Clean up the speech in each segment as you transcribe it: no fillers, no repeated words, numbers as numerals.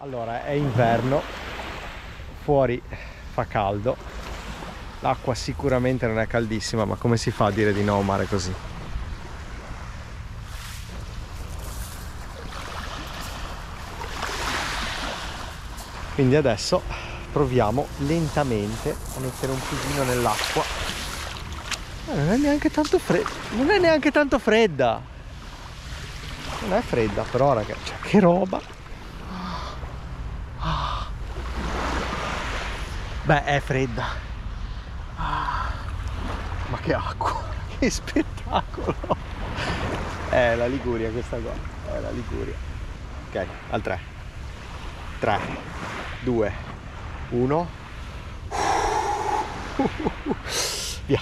Allora, è inverno, fuori fa caldo, l'acqua sicuramente non è caldissima, ma come si fa a dire di no a un mare così? Quindi adesso proviamo lentamente a mettere un piedino nell'acqua. Non è neanche tanto fredda, non è neanche tanto fredda. Non è fredda, però ragazzi, cioè, che roba. Beh, è fredda. Ma che acqua, che spettacolo. È la Liguria questa qua, è la Liguria. Ok, al 3. 3, 2, 1. Via.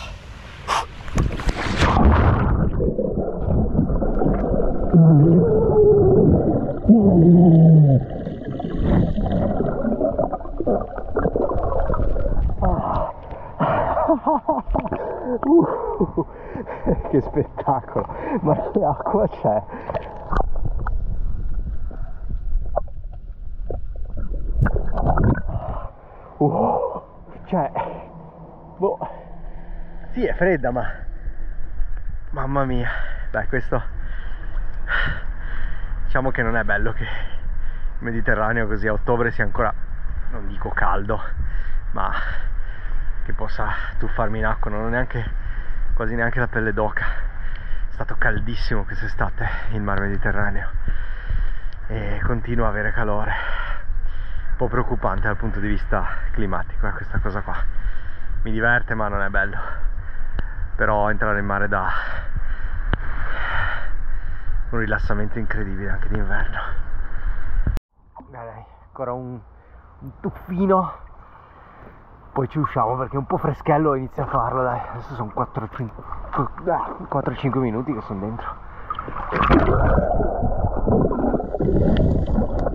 Che spettacolo, ma che acqua c'è? Cioè, boh, sì, è fredda, ma mamma mia. Beh, questo diciamo che non è bello che il Mediterraneo così a ottobre sia ancora, non dico caldo, ma che possa tuffarmi in acqua. Non ho neanche, quasi neanche la pelle d'oca. È stato caldissimo quest'estate il mar Mediterraneo e continua a avere calore. Un po' preoccupante dal punto di vista climatico, questa cosa qua. Mi diverte, ma non è bello. Però entrare in mare dà un rilassamento incredibile anche d'inverno. Dai, ancora un tuffino, poi ci usciamo perché un po' freschello inizia a farlo, dai. Adesso sono 4-5 minuti che sono dentro.